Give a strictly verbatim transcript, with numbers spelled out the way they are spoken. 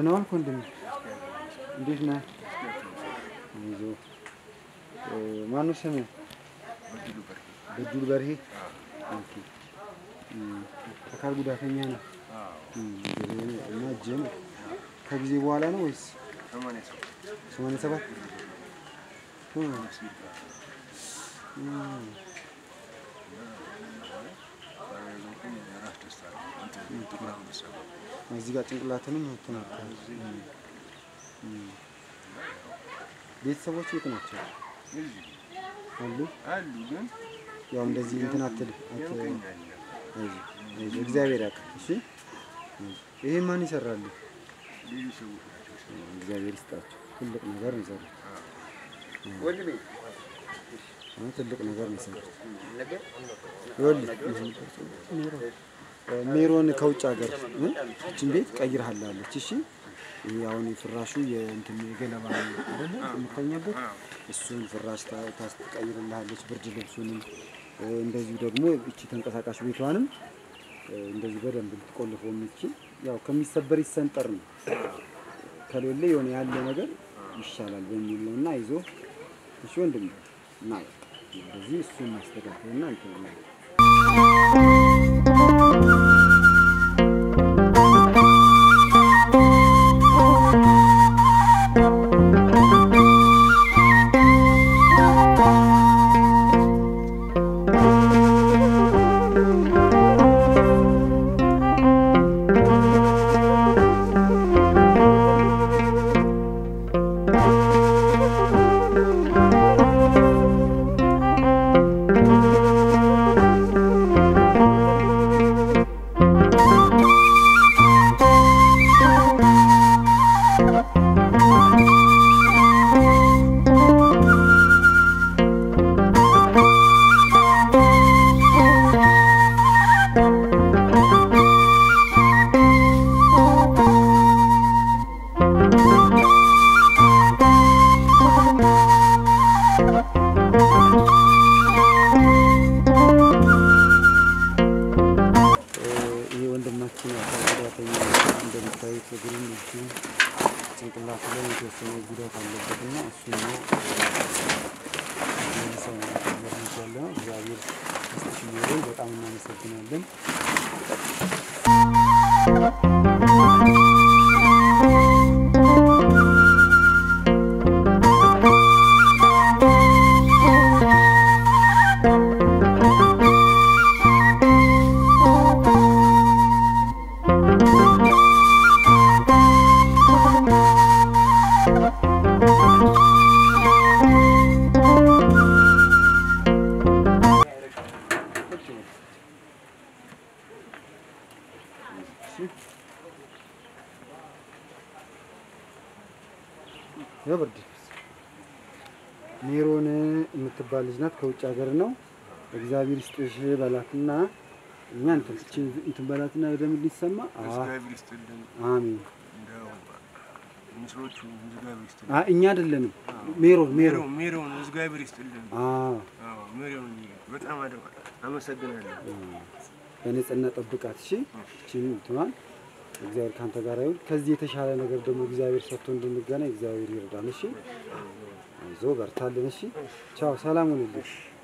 ደህና ዋልክ ወንድሜ? እንዴት ነህ? አይዞህ። ማነው ስምህ? በድሉ በርሄ። ኦኬ። አካል ጉዳተኛ ነህ? እና ጅም ከጊዜ በኋላ ነው ወይስ ሰማንያ ሰባት? እዚህ ጋር ጭንቅላትንም ተናካል። ቤተሰቦች የት ናቸው? አሉ አሉ ግን ያው እንደዚህ እንትን አትል አትል። አይዞህ እግዚአብሔር ያውቃል። እሺ ይሄ ማን ይሰራል? እግዚአብሔር ይስጣቸው። ትልቅ ነገር ነው ይሰሩት። ወንድሜ ትልቅ ነገር ነው ይሰሩት። ይኸውልህ ሜሮን ከውጭ ሀገር እቺን ቤት ቀይረሃላለች። እሺ ይሄ አሁን ፍራሹ የእንትን የገለባ አይደለ የምትተኛበት እሱን ፍራሽ ታስቀይርልሃለች። ብርድ ልብሱንም እንደዚሁ ደግሞ እቺ ተንቀሳቃሽ ቤቷንም እንደዚህ በደንብ ልትቆልፈው የምትችል ያው ከሚሰበር ይሰንጠር ነው ከሌለ የሆነ ያለ ነገር ይሻላል በሚል ነውና አይዞህ። እሺ ወንድም እና እንደዚህ እሱን ማስተካከልና እንትን ነው ጭንቅላቱ ላይ የተወሰነ ጉዳት አለበትና እሱን ነው ሰው ነው እግዚአብሔር ይስጥልኝ። በጣም እናመሰግናለን። የብርድ ሜሮን የምትባል ልጅ ናት ከውጭ ሀገር ነው። እግዚአብሔር ይስጥሽ በላትና እኛ እንትን እንትን በላትና ደም ሊሰማ እግዚአብሔር ይስጥልን። አሜን። ምስሎቹ እግዚአብሔር ይስጥልን። አ እኛ አይደለንም ሜሮን ሜሮን ሜሮን እግዚአብሔር ይስጥልን። አዎ አዎ ሜሮን በጣም አመሰግናለሁ። በነጽና ጠብቃት። እሺ እቺን እንትማን እግዚአብሔር ካንተ ጋር ይሁን። ከዚህ የተሻለ ነገር ደግሞ እግዚአብሔር ሰጥቶ እንድንገናኝ እግዚአብሔር ይርዳን። እሺ አይዞህ በርታልን። እሺ ቻው ሰላም ሁኑልሽ።